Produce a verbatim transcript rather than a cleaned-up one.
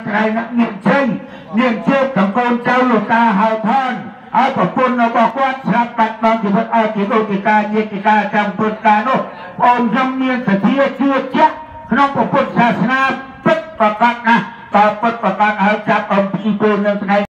ថ្ងៃនេះមានជ័យមានជោគទាំងកូនចៅលោកតាហៅថនឲ្យប្រពន្ធរបស់គាត់ស្រាប់បាត់បង់ជីវិតឲ្យជាលោកទីការជាទីការចាំពុទ្ធការនោះបងខ្ញុំមានសទ្ធាជឿជាក់ក្នុងពុទ្ធសាសនាពិតប្រកបណាស់តើពិតប្រកបឲ្យចាប់អំពីពេលនៅថ្ងៃ